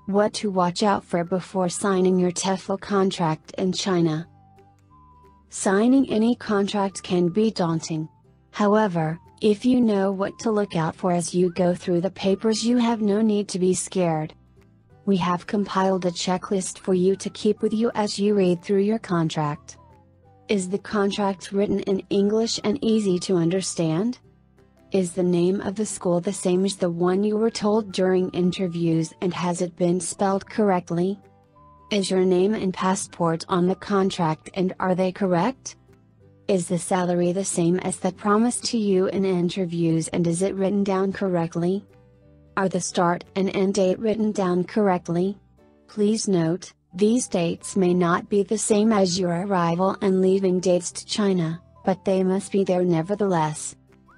What to watch out for before signing your TEFL contract in China. Signing any contract can be daunting. However, if you know what to look out for as you go through the papers, you have no need to be scared. We have compiled a checklist for you to keep with you as you read through your contract. Is the contract written in English and easy to understand? Is the name of the school the same as the one you were told during interviews, and has it been spelled correctly? Is your name and passport on the contract, and are they correct? Is the salary the same as that promised to you in interviews, and is it written down correctly? Are the start and end date written down correctly? Please note, these dates may not be the same as your arrival and leaving dates to China, but they must be there nevertheless.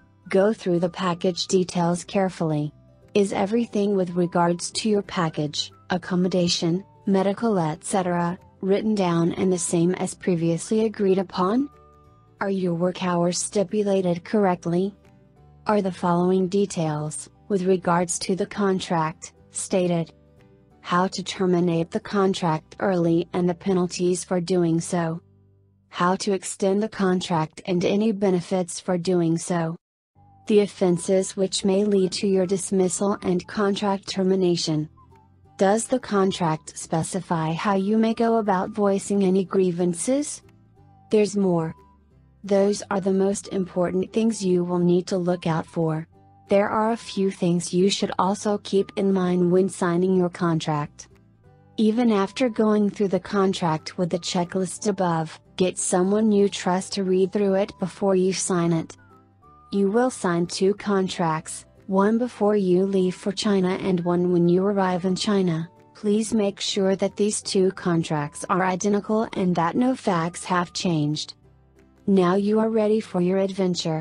Go through the package details carefully. Is everything with regards to your package, accommodation, medical etc., written down and the same as previously agreed upon? Are your work hours stipulated correctly? Are the following details, with regards to the contract, stated? How to terminate the contract early and the penalties for doing so. How to extend the contract and any benefits for doing so. The offenses which may lead to your dismissal and contract termination. Does the contract specify how you may go about voicing any grievances? There's more. Those are the most important things you will need to look out for. There are a few things you should also keep in mind when signing your contract. Even after going through the contract with the checklist above, get someone you trust to read through it before you sign it. You will sign 2 contracts, one before you leave for China and one when you arrive in China. Please make sure that these 2 contracts are identical and that no facts have changed. Now you are ready for your adventure.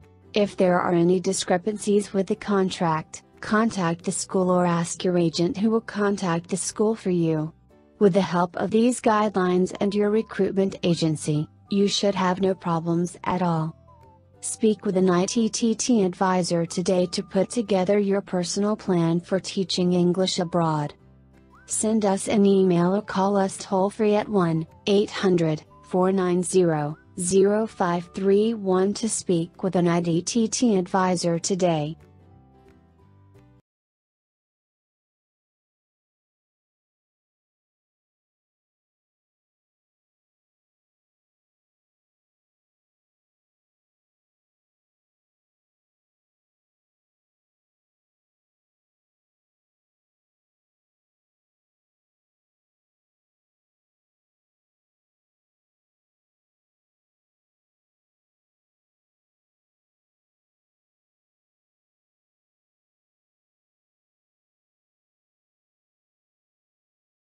If there are any discrepancies with the contract, contact the school or ask your agent, who will contact the school for you. With the help of these guidelines and your recruitment agency, you should have no problems at all. Speak with an ITTT advisor today to put together your personal plan for teaching English abroad. Send us an email or call us toll-free at 1-800-490-0531 to speak with an ITTT advisor today.